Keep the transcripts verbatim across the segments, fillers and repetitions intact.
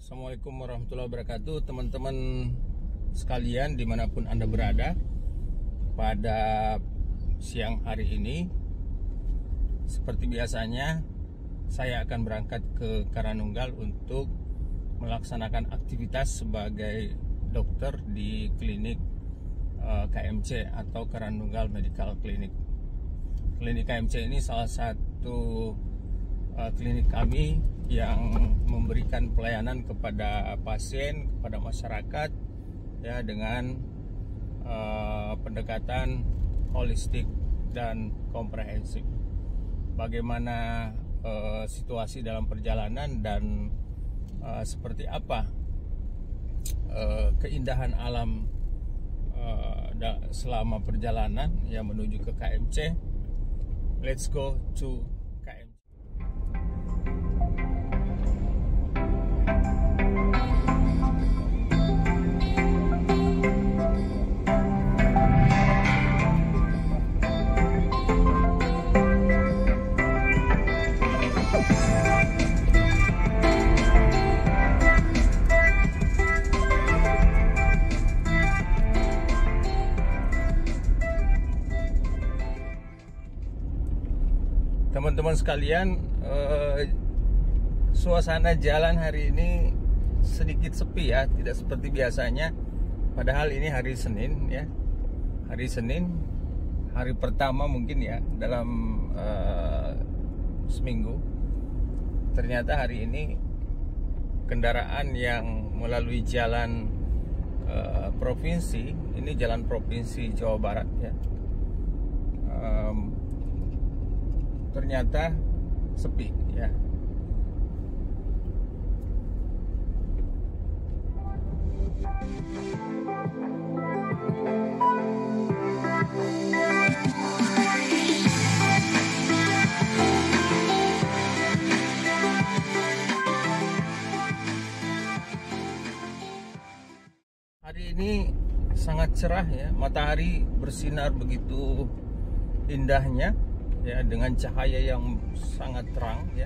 Assalamualaikum warahmatullahi wabarakatuh, teman-teman sekalian dimanapun Anda berada. Pada siang hari ini, seperti biasanya, saya akan berangkat ke Karanunggal untuk melaksanakan aktivitas sebagai dokter di klinik uh, K M C atau Karanunggal Medical Clinic. Klinik K M C ini salah satu uh, klinik kami yang memberikan pelayanan kepada pasien, kepada masyarakat ya, dengan uh, pendekatan holistik dan komprehensif. Bagaimana uh, situasi dalam perjalanan dan uh, seperti apa uh, keindahan alam uh, selama perjalanan ya menuju ke K M C. Let's go to K M C. Teman-teman sekalian, eh, suasana jalan hari ini sedikit sepi ya, tidak seperti biasanya. Padahal ini hari Senin ya, hari Senin, hari pertama mungkin ya dalam eh, seminggu. Ternyata hari ini kendaraan yang melalui jalan eh, provinsi, ini jalan provinsi Jawa Barat ya. Um, ternyata sepi ya. Hari ini sangat cerah ya, matahari bersinar begitu indahnya ya, dengan cahaya yang sangat terang ya.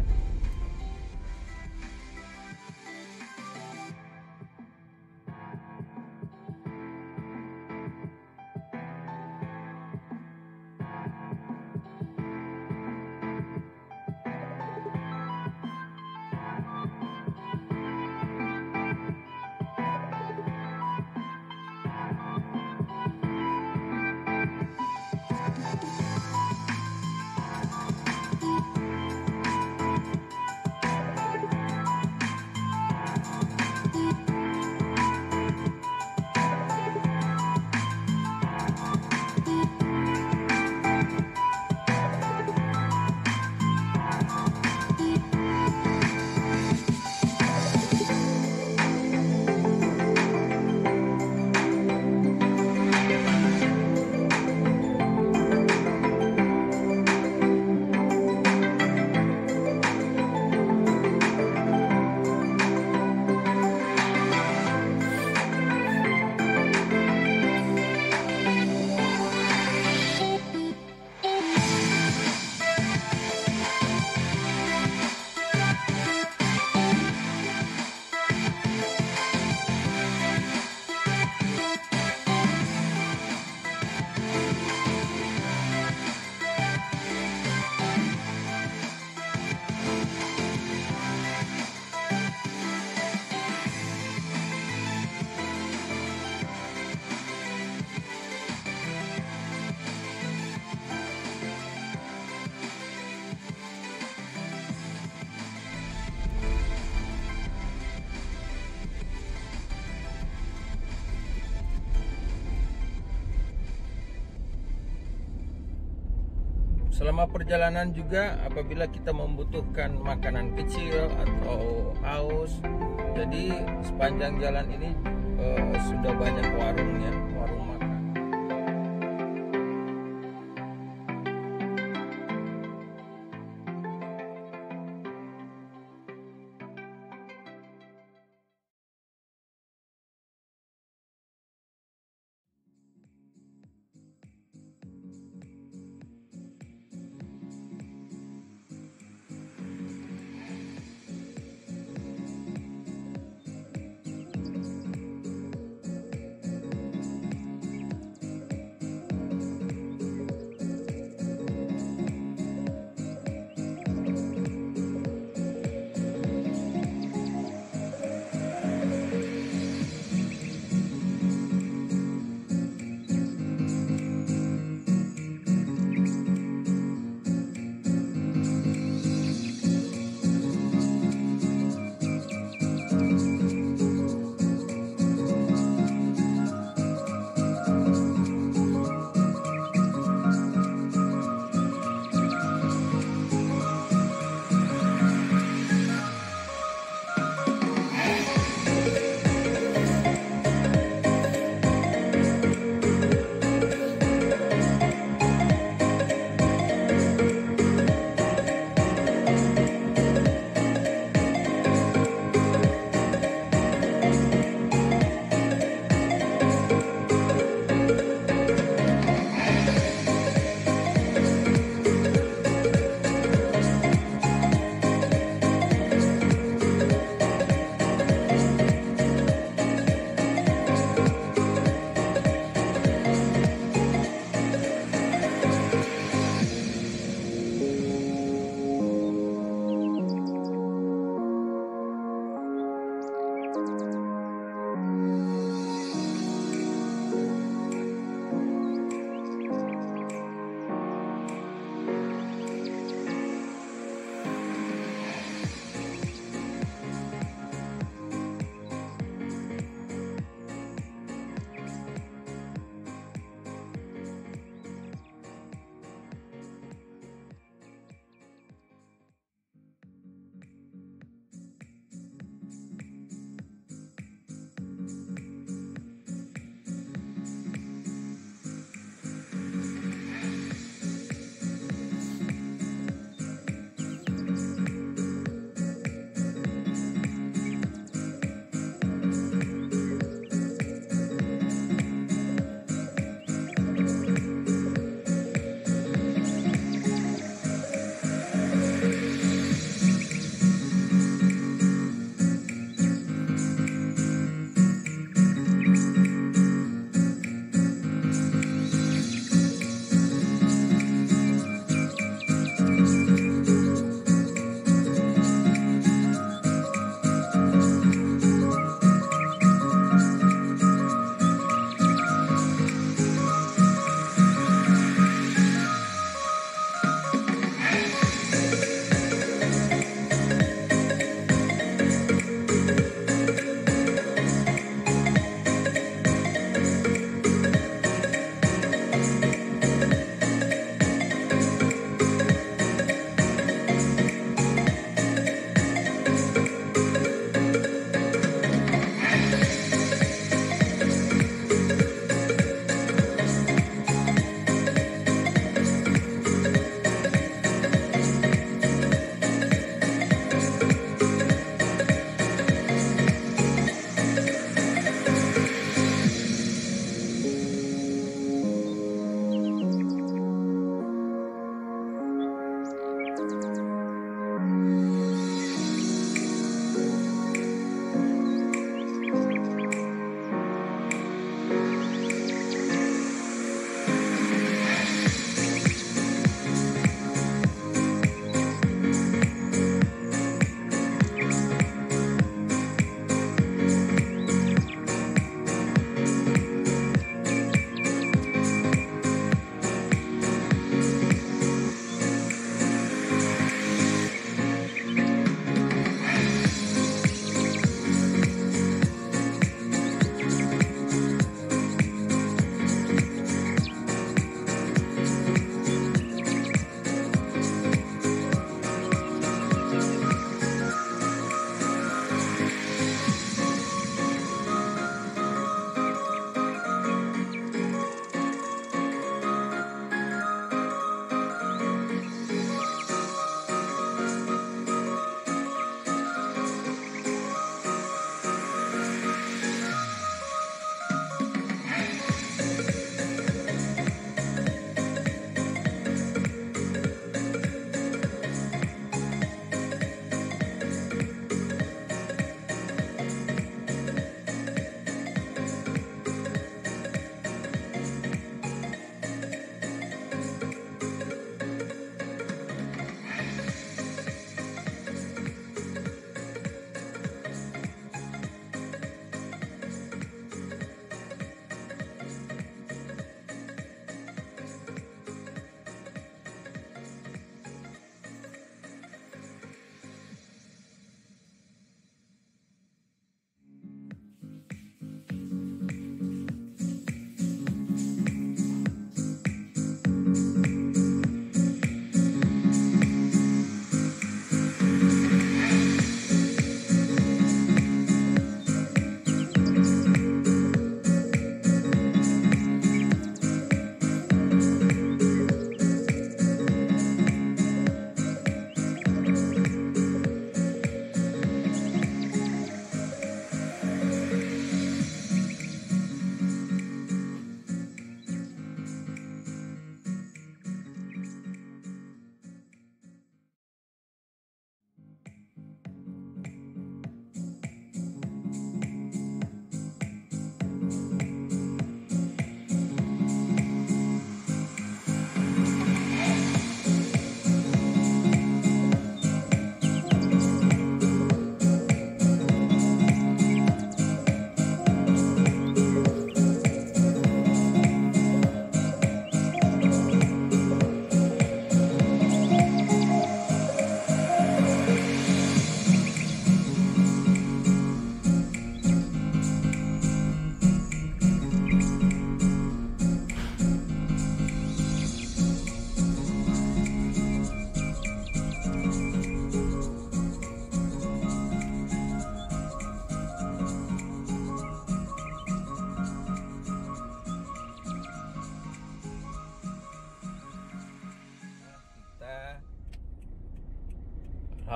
Selama perjalanan juga apabila kita membutuhkan makanan kecil atau haus, jadi sepanjang jalan ini eh, sudah banyak warung ya, warung makan.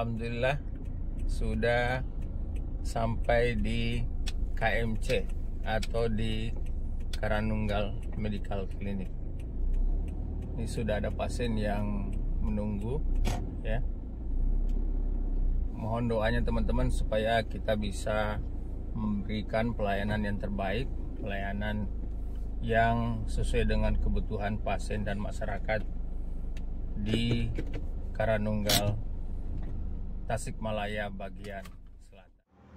alhamdulillah sudah sampai di K M C atau di Karanunggal Medical Clinic. Ini sudah ada pasien yang menunggu ya. Mohon doanya teman-teman supaya kita bisa memberikan pelayanan yang terbaik, pelayanan yang sesuai dengan kebutuhan pasien dan masyarakat di Karanunggal, Tasikmalaya bagian selatan.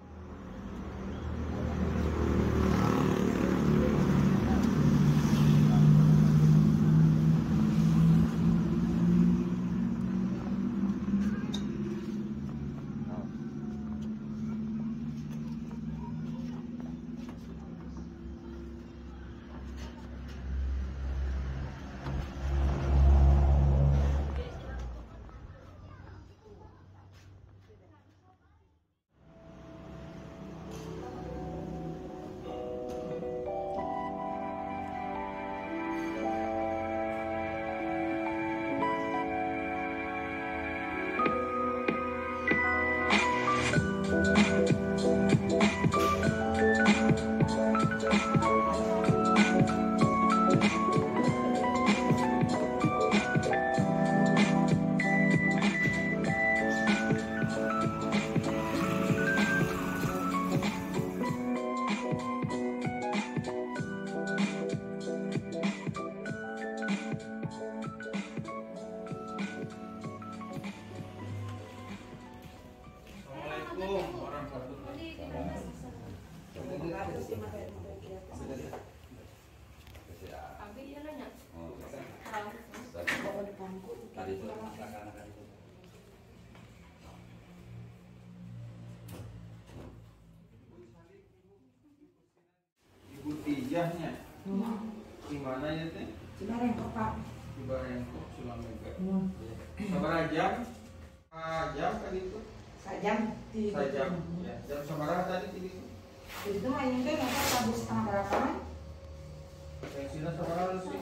Ibu Tijahnya di mana ya teh? Cibarengkok Pak. Cibarengkok, Sulamega. Sabaraha jam? Ah, jam tadi itu? Sajam di Sajam. Ya, jam sabaraha tadi di situ? itu mah yang teh nggak tahu setengah berapa. Tensinya sabaraha sih?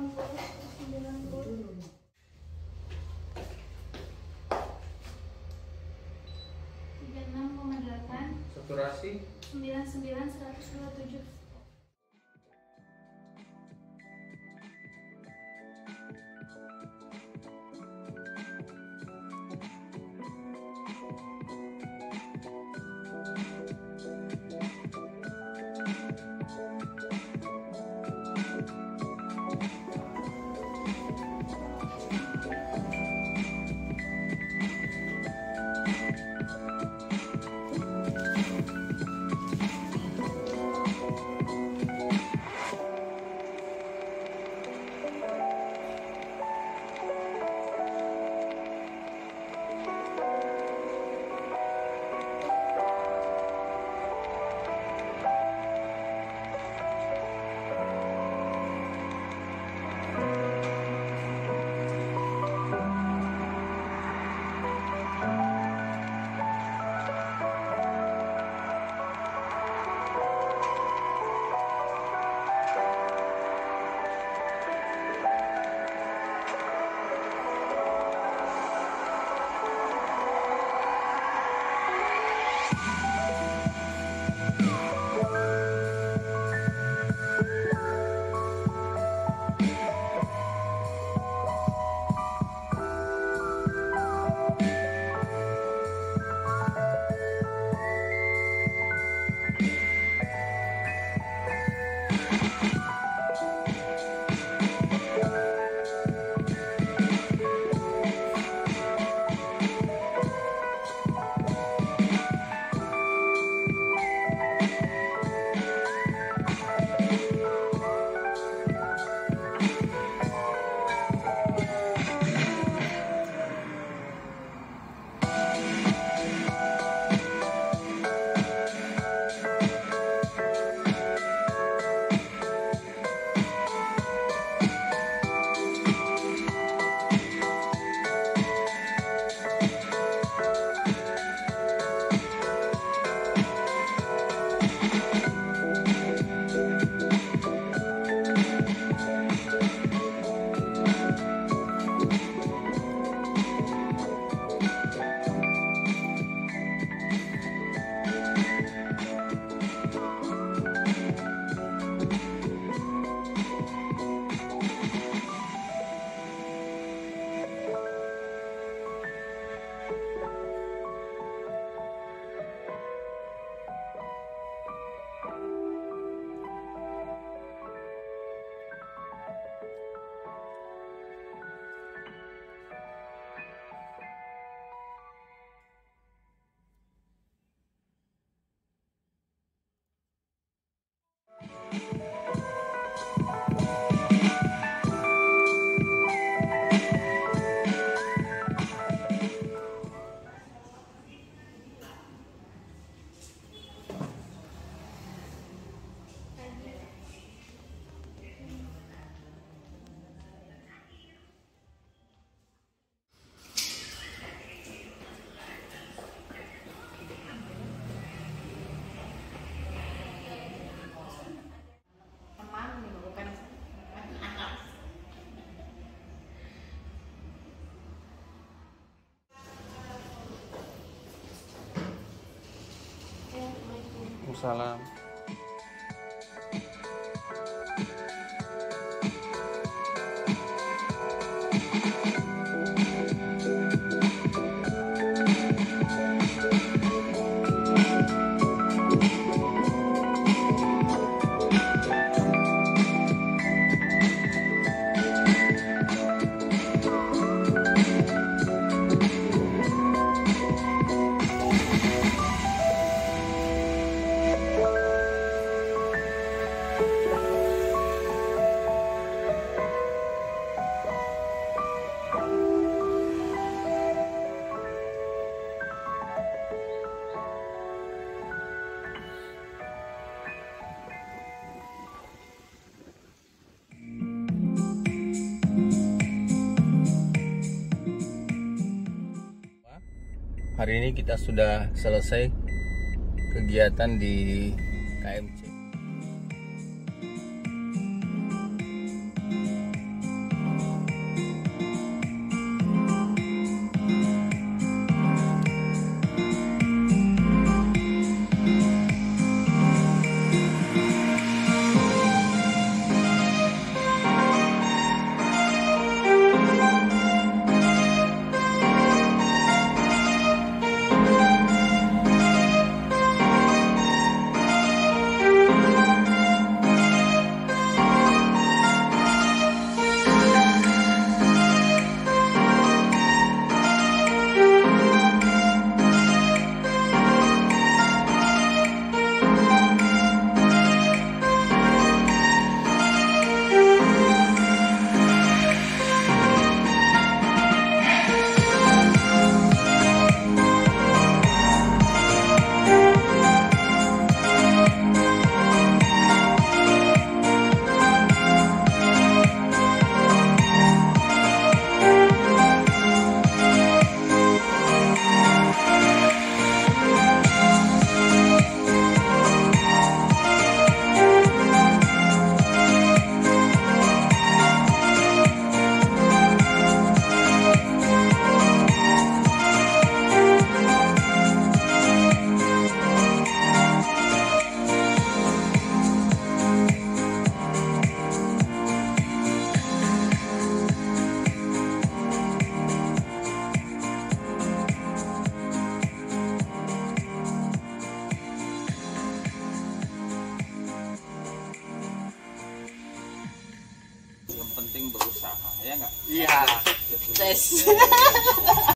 tiga puluh enam koma delapan Saturasi? sembilan puluh sembilan seratus dua puluh tujuh. Waalaikumsalam. Hari ini kita sudah selesai kegiatan di K M C. Yang penting berusaha, ya nggak? Iya. Tes.